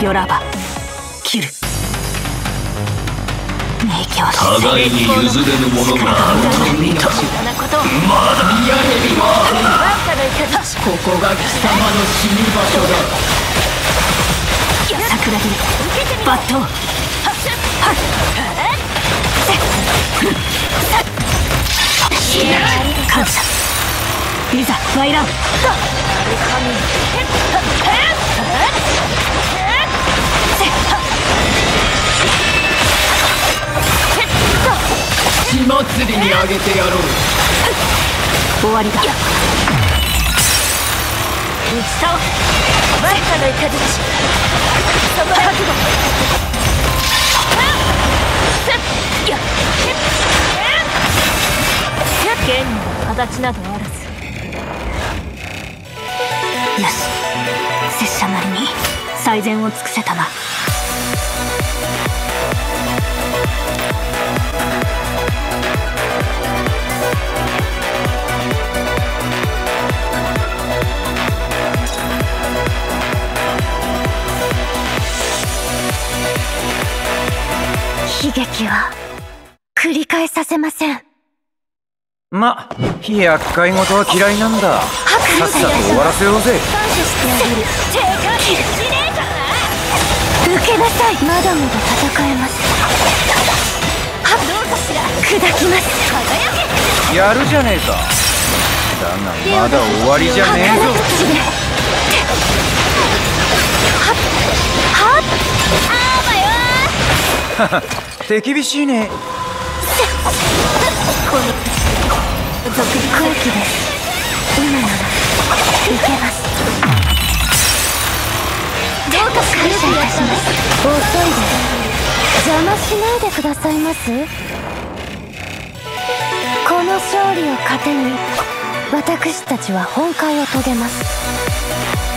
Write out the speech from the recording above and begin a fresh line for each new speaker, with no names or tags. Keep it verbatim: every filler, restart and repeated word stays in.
よらば切る。明鏡
互いに譲れぬものがあると見た。まだやれびはここが貴様の死に場所だ。
桜木抜刀。感謝。いざ参らん。
血祭りにあげてやろう。
終わりだ。打ち倒前科の雷。その覚悟。剣に形などあらず。よし、拙者なりに最善を尽くせたな。悲劇は繰り返させません。
ま、厄介事は嫌いなんだ。さっさと終わらせようぜ。
受けなさい。まだまだ戦えます。砕きます。
やるじゃねえか。だがまだ終わりじゃねえぞ。はは手厳しいね。
後期です。今ならいけます。どうか感謝いたします。遅いです。邪魔しないでくださいます。この勝利を糧に私たちは本懐を遂げます。